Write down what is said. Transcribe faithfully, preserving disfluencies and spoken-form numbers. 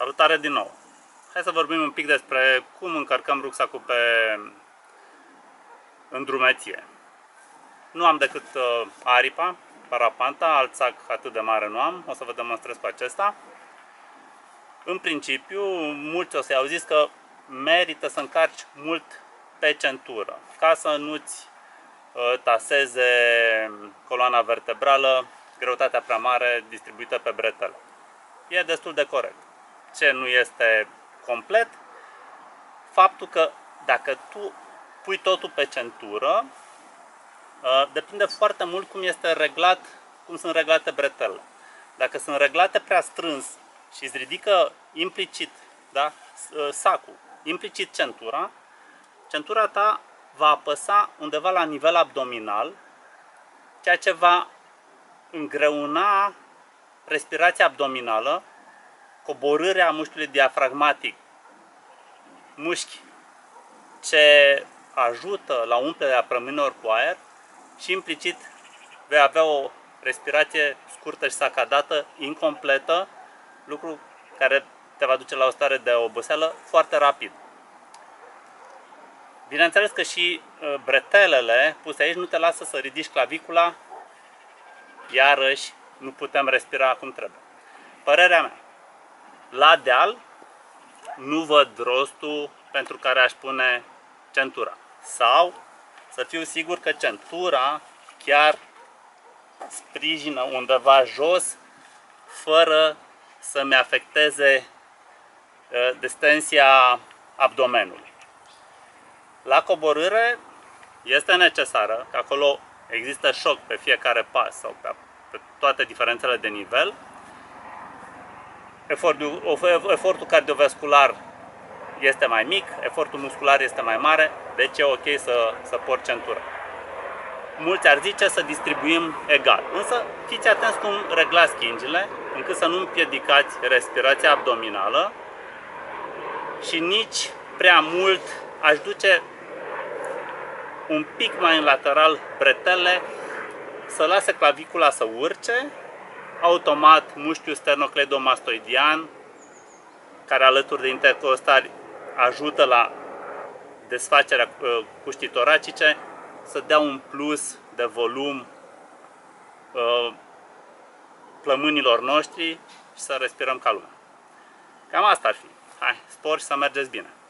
Salutare din nou! Hai să vorbim un pic despre cum încărcăm rucsacul pe îndrumeție. Nu am decât uh, aripa, parapanta, alt sac atât de mare nu am, o să vă demonstrez cu acesta. În principiu, mulți o să-i au zis că merită să încarci mult pe centură, ca să nu-ți uh, taseze coloana vertebrală, greutatea prea mare distribuită pe bretele. E destul de corect. Ce nu este complet? Faptul că dacă tu pui totul pe centură, depinde foarte mult cum este reglat, cum sunt reglate bretele. Dacă sunt reglate prea strâns și îți ridică implicit, da, sacul, implicit centura, centura ta va apăsa undeva la nivel abdominal, ceea ce va îngreuna respirația abdominală, coborârea mușchiului diafragmatic, mușchi ce ajută la umplerea plămânilor cu aer și implicit vei avea o respirație scurtă și sacadată, incompletă, lucru care te va duce la o stare de oboseală foarte rapid. Bineînțeles că și bretelele puse aici nu te lasă să ridici clavicula, iarăși nu putem respira cum trebuie. Părerea mea, la deal nu văd rostul pentru care aș pune centura. Sau să fiu sigur că centura chiar sprijină undeva jos, fără să-mi afecteze destensia abdomenului. La coborâre este necesară, că acolo există șoc pe fiecare pas sau pe, pe toate diferențele de nivel. Efortul, efortul cardiovascular este mai mic, efortul muscular este mai mare, deci e ok să, să porți centura. Mulți ar zice să distribuim egal, însă fiți atenți cum reglați schingile, încât să nu împiedicați respirația abdominală și nici prea mult. Aș duce un pic mai în lateral bretele, să lase clavicula să urce, automat mușchiul sternocleidomastoidian, care alături de intercostali ajută la desfacerea cuștii toracice, să dea un plus de volum plămânilor noștri și să respirăm ca lumea. Cam asta ar fi. Hai, spor și să mergeți bine!